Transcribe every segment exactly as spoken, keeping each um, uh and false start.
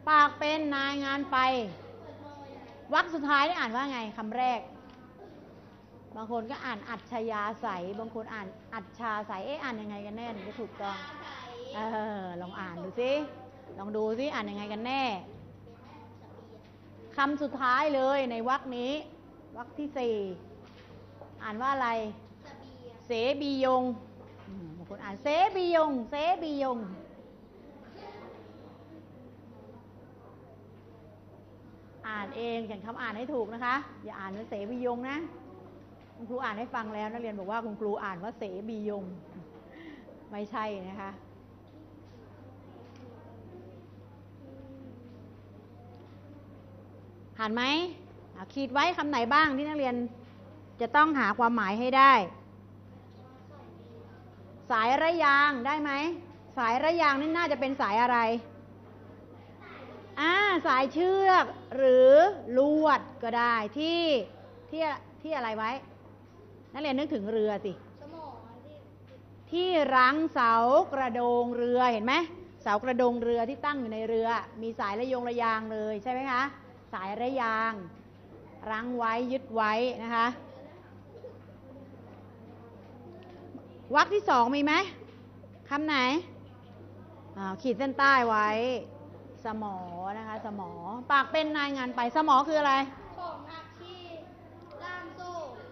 ปากเป็นนายงานไปวรรคสุดท้ายได้อ่านว่าไงคำแรกบางคนก็อ่านอัจฉยาใสบางคนอ่านอัจฉาใสเอ๊ะอ่านยังไงกันแน่ถึงจะถูกต้องเออลองอ่านดูสิลองดูสิอ่านยังไงกันแน่คำสุดท้ายเลยในวรรคนี้วรรคที่สี่อ่านว่าอะไรเสบียงบางคนอ่านเสบียงเสบียงอ่านเองเขียนคำอ่านให้ถูกนะคะอย่าอ่านว่าเสบียงนะคุณครูอ่านให้ฟังแล้วนักเรียนบอกว่าคุณครูอ่านว่าเสบียงไม่ใช่นะคะผ่านไหมขีดไว้คำไหนบ้างที่นักเรียนจะต้องหาความหมายให้ได้สายระยางได้ไหมสายระยางนี่น่าจะเป็นสายอะไรอ่าสายเชือกหรือลวดก็ได้ที่ที่ที่อะไรไว้นักเรียนนึกถึงเรือสิที่รั้งเสากระโดงเรือเห็นไหมเสากระโดงเรือที่ตั้งอยู่ในเรือมีสายระยงระยางเลยใช่ไหมคะสายระยางรั้งไว้ยึดไว้นะคะวรรคที่สองมีไหมคำไหนขีดเส้นใต้ไว้สมอนะคะสมอปากเป็นนายงานไปสมอคืออะไรของหนักที่ล่ามโซ่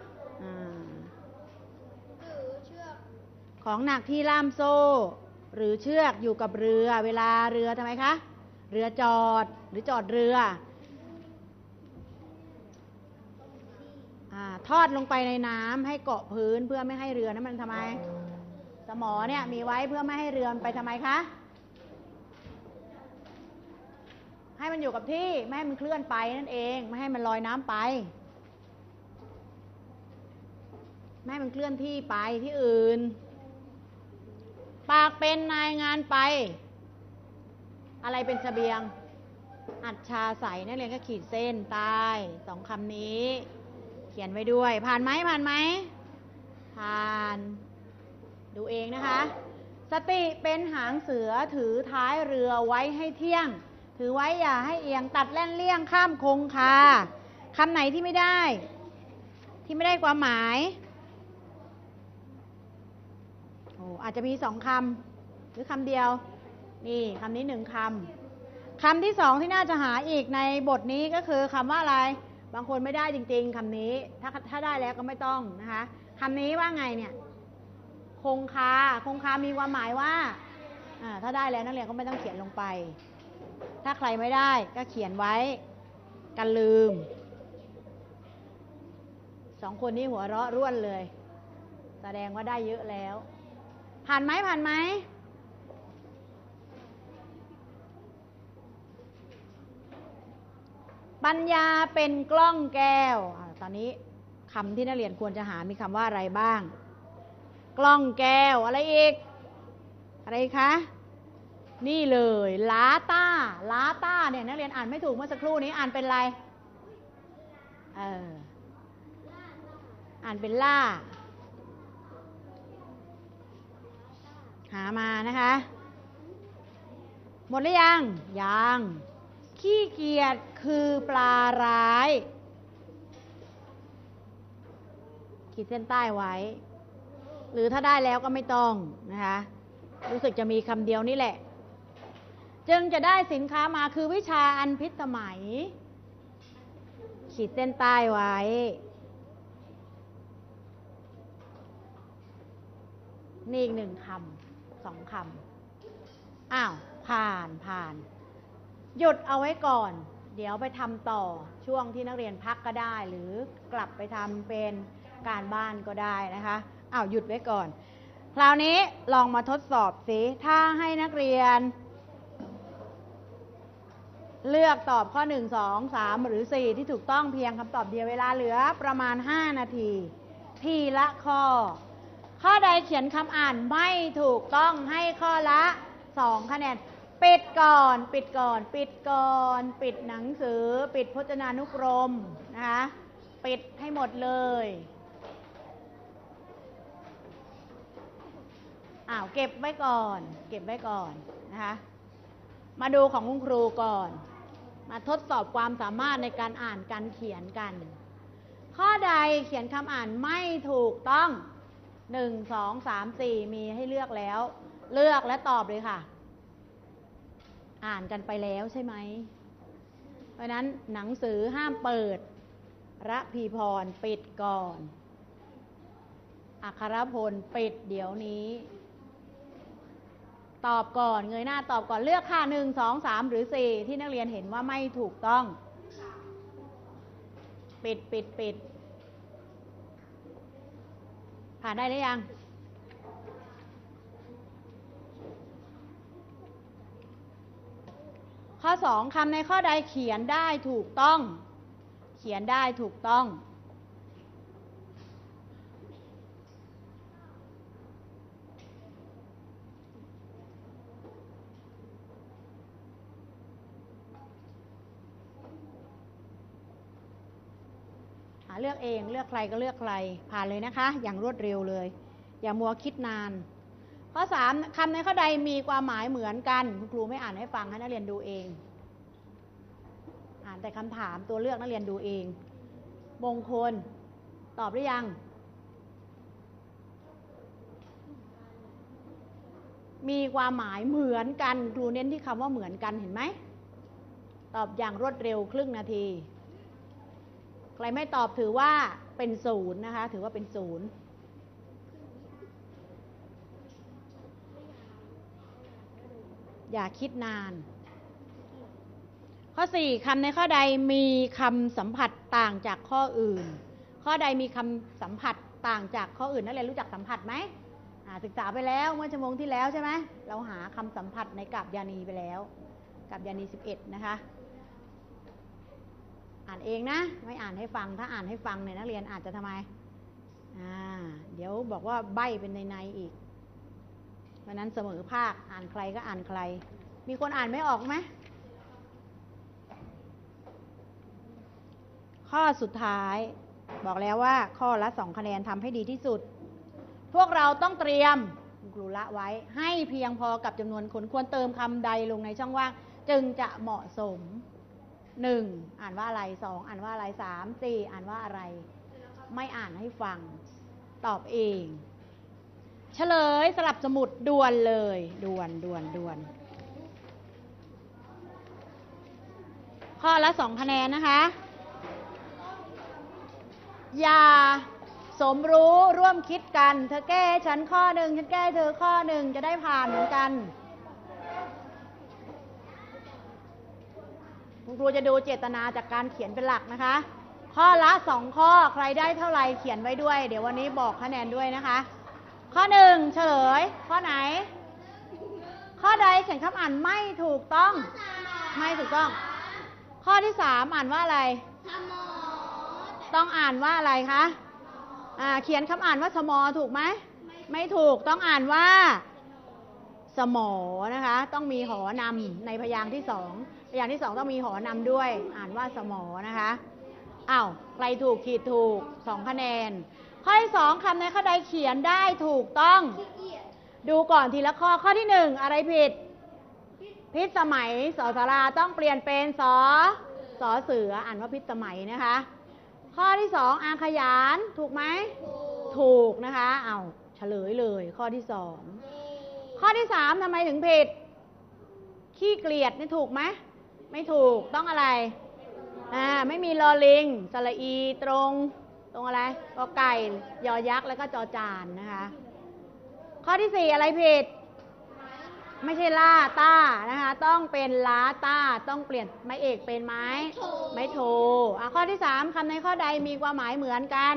หรือเชือกของหนักที่ล่ามโซ่หรือเชือกอยู่กับเรือเวลาเรือทำไมคะเรือจอดหรือจอดเรือทอดลงไปในน้ำให้เกาะพื้นเพื่อไม่ให้เรือนั้นมันทำไมสมอเนี่ยมีไว้เพื่อไม่ให้เรือมันไปทำไมคะให้มันอยู่กับที่ไม่ให้มันเคลื่อนไปนั่นเองไม่ให้มันลอยน้ำไปไม่ให้มันเคลื่อนที่ไปที่อื่นปากเป็นนายงานไปอะไรเป็นเสบียงอัจฉาใสนักเรียนก็ขีดเส้นใต้สองคำนี้เขียนไว้ด้วยผ่านไหมผ่านไหมผ่านดูเองนะคะสติเป็นหางเสือถือท้ายเรือไว้ให้เที่ยงถือไว้อย่าให้เอียงตัดแล่นเลี่ยงข้ามคงคาคำไหนที่ไม่ได้ที่ไม่ได้ความหมายโอ้อาจจะมีสองคำหรือคำเดียวนี่คำนี้หนึ่งคำคำที่สองที่น่าจะหาอีกในบทนี้ก็คือคำว่าอะไรบางคนไม่ได้จริงๆคำนี้ถ้าถ้าได้แล้วก็ไม่ต้องนะคะคำนี้ว่าไงเนี่ยคงคาคงคามีความหมายว่าถ้าได้แล้วนักเรียนก็ไม่ต้องเขียนลงไปถ้าใครไม่ได้ก็เขียนไว้กันลืมสองคนนี้หัวเราะร่วนเลยแสดงว่าได้เยอะแล้วผ่านไหมผ่านไหมปัญญาเป็นกล้องแก้วตอนนี้คำที่นักเรียนควรจะหามีคำว่าอะไรบ้างกล้องแก้วอะไรอีกอะไรคะนี่เลยลาต้าลาต้าเนี่ยนักเรียนอ่านไม่ถูกเมื่อสักครู่นี้อ่านเป็นอะไรเอออ่านเป็นล่าหามานะคะหมดหรือยังยังขี้เกียจคือปลาร้ายขีดเส้นใต้ไว้หรือถ้าได้แล้วก็ไม่ต้องนะคะรู้สึกจะมีคำเดียวนี่แหละจึงจะได้สินค้ามาคือวิชาอันพิสมัยขีดเส้นใต้ไว้นี่อีกหนึ่งคำสองคำอ้าวผ่านผ่านหยุดเอาไว้ก่อนเดี๋ยวไปทำต่อช่วงที่นักเรียนพักก็ได้หรือกลับไปทำเป็นการบ้านก็ได้นะคะอ้าวหยุดไว้ก่อนคราวนี้ลองมาทดสอบสิถ้าให้นักเรียนเลือกตอบข้อหนึ่ง สอง สามหรือสี่ที่ถูกต้องเพียงคำตอบเดียวเวลาเหลือประมาณห้านาทีทีละข้อข้อใดเขียนคำอ่านไม่ถูกต้องให้ข้อละสองคะแนนปิดก่อนปิดก่อนปิดก่อนปิดหนังสือปิดพจนานุกรมนะคะปิดให้หมดเลยอ้าวเก็บไว้ก่อนเก็บไว้ก่อนนะคะมาดูของคุณครูก่อน มาทดสอบความสามารถในการอ่านการเขียนกัน ข้อใดเขียนคำอ่านไม่ถูกต้องหนึ่ง สอง สาม สี่มีให้เลือกแล้ว เลือกและตอบเลยค่ะ อ่านกันไปแล้วใช่ไหม เพราะนั้นหนังสือห้ามเปิดระพีพรปิดก่อนอัครพลปิดเดี๋ยวนี้ ตอบก่อนเงยหน้าตอบก่อนเลือกค่ะหนึ่ง สอง สามหรือสี่ที่นักเรียนเห็นว่าไม่ถูกต้อง ปิดปิดปิดผ่านได้หรือยัง ข้อสองคำในข้อใดเขียนได้ถูกต้อง เขียนได้ถูกต้องเลือกเองเลือกใครก็เลือกใครผ่านเลยนะคะ อย่างรวดเร็วเลย อย่ามัวคิดนาน ข้อสามคำในข้อใดมีความหมายเหมือนกันคุณครูไม่อ่านให้ฟังให้นักเรียนดูเองอ่านแต่คำถามตัวเลือกนักเรียนดูเองมงคลตอบหรือยังมีความหมายเหมือนกันครูเน้นที่คำว่าเหมือนกันเห็นไหมตอบอย่างรวดเร็วครึ่งนาทีใครไม่ตอบถือว่าเป็นศูนย์นะคะถือว่าเป็นศูนย์อย่าคิดนานข้อสี่คำในข้อใดมีคำสัมผัสต่างจากข้ออื่นข้อใดมีคำสัมผัสต่างจากข้ออื่นนักเรียนรู้จักสัมผัสไหมศึกษาไปแล้วเมื่อชั่วโมงที่แล้วใช่ไหมเราหาคำสัมผัสในกัปยานีไปแล้วกัปยานีสิบเอ็ดนะคะอ่านเองนะไม่อ่านให้ฟังถ้าอ่านให้ฟังเนี่ยนักเรียนอาจจะทำไมอ่าเดี๋ยวบอกว่าใบ้เป็นในในอีกเพราะนั้นเสมอภาคอ่านใครก็อ่านใครมีคนอ่านไม่ออกไหมข้อสุดท้ายบอกแล้วว่าข้อละสองคะแนนทำให้ดีที่สุดพวกเราต้องเตรียมคุณครูละไว้ให้เพียงพอกับจำนวนคนควรเติมคำใดลงในช่องว่างจึงจะเหมาะสมหนึ่งอ่านว่าอะไรสองอ่านว่าอะไรสามสี่อ่านว่าอะไรไม่อ่านให้ฟังตอบเองเฉลยสลับสมุดด่วนเลยด่วนด่วนด่วนข้อละสองคะแนนนะคะอย่าสมรู้ร่วมคิดกันเธอแก้ฉันข้อหนึ่งฉันแก้เธอข้อหนึ่งจะได้ผ่านเหมือนกันคุณครูจะดูเจตนาจากการเขียนเป็นหลักนะคะข้อละสองข้อใครได้เท่าไหร่เขียนไว้ด้วยเดี๋ยววันนี้บอกคะแนนด้วยนะคะข้อหนึ่งเฉลยข้อไหนข้อใดเขียนคำอ่านไม่ถูกต้องไม่ถูกต้องข้อที่สามอ่านว่าอะไรต้องอ่านว่าอะไรคะอ่าเขียนคำอ่านว่าสมอถูกไหมไม่ถูกต้องอ่านว่าสมอนะคะต้องมีหอนำในพยางค์ที่สองพยางค์ที่สองต้องมีหอนำด้วยอ่านว่าสมอนะคะอ้าวใครถูกขีดถูกสองคะแนนข้อที่สองคำในข้อใดเขียนได้ถูกต้องดูก่อนทีละข้อข้อที่หนึ่งอะไรผิดพิษสมัยสอสาราต้องเปลี่ยนเป็นสอสอเสืออ่านว่าพิษสมัยนะคะข้อที่สองอาขยานถูกไหมถูกนะคะเอาเฉลยเลยข้อที่สองข้อที่สามทำไมถึงผิดขี้เกลียดนี่ถูกไหมไม่ถูกต้องอะไรอ่าไม่มีลอลิงสระอีตรงตรงอะไรกอไก่ยอยักษ์แล้วก็จอจานนะคะข้อที่สี่อะไรผิดไม่ใช่ล่าต้านะคะต้องเป็นล้าต้าต้องเปลี่ยนไม้เอกเป็นไม้ไม้โทอ่ะข้อที่สามคำในข้อใดมีความหมายเหมือนกัน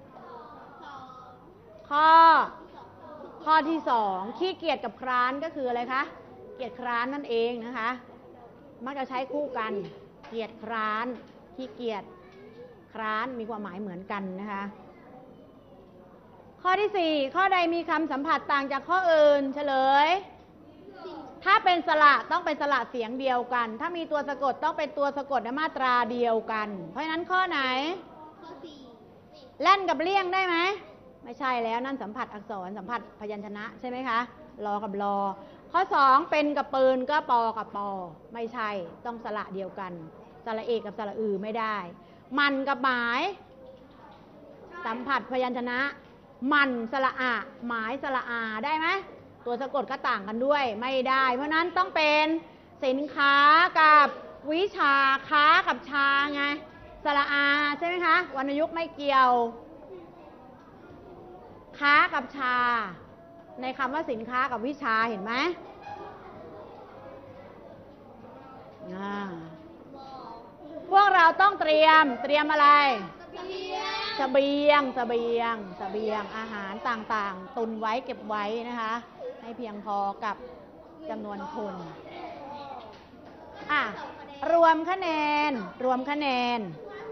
ข้อข้อที่สองขี้เกียจกับคร้านก็คืออะไรคะเกียจคร้านนั่นเองนะคะมักจะใช้คู่กันเกียจคร้านขี้เกียจคร้านมีความหมายเหมือนกันนะคะข้อที่สี่ข้อใดมีคำสัมผัสต่างจากข้ออื่นเฉลยถ้าเป็นสระต้องเป็นสระเสียงเดียวกันถ้ามีตัวสะกดต้องเป็นตัวสะกดในมาตราเดียวกันเพราะฉะนั้นข้อไหนข้อสี่แล่นกับเลี่ยงได้ไหมไม่ใช่แล้วนั่นสัมผัสอักษรสัมผัสพยัญชนะใช่ไหมคะรอกับรอข้อสองเป็นกับปืนก็ปอกับปอไม่ใช่ต้องสระเดียวกันสระเอกกับสระอือไม่ได้ มันกับหมายสัมผัสพยัญชนะ มันสระอะหมายสระอาได้ไหมตัวสะกดก็ต่างกันด้วยไม่ได้ เพราะนั้นต้องเป็นสินค้ากับวิชาค้ากับชาไงสระอาใช่ไหมคะวรรณยุกต์ไม่เกี่ยวค้ากับชาในคำว่าสินค้ากับวิชาเห็นไหมอ่าพวกเราต้องเตรียมเตรียมอะไรเสบียงเสบียงเสบียงอาหารต่างๆตุนไว้เก็บไว้นะคะให้เพียงพอกับจำนวนคนอ่ะรวมคะแนนรวมคะแนน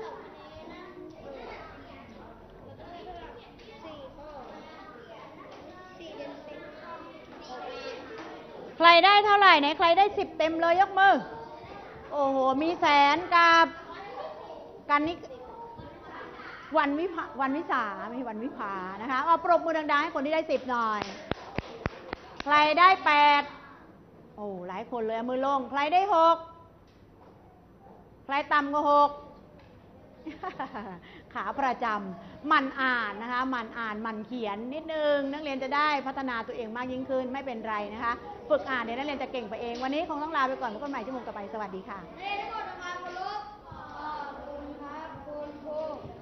ใครได้เท่าไหร่ไหนใครได้สิบเต็มเลยยกมือโอ้โหมีแสนกับกันนี้วันวิภาวันวิสาไม่ใช่วันวิภานะคะเอาปรบมือดังๆให้คนที่ได้สิบหน่อยใครได้แปดโอ้หลายคนเลยมือลงใครได้หกใครต่ำกว่าหกขาประจำมันอ่านนะคะมันอ่านมันเขียนนิดนึงนักเรียนจะได้พัฒนาตัวเองมากยิ่งขึ้นไม่เป็นไรนะคะฝึกอ่านเดี๋ยวนักเรียนจะเก่งไปเองวันนี้คงต้องลาไปก่อนพบกันใหม่ชั่วโมงต่อไปสวัสดีค่ะ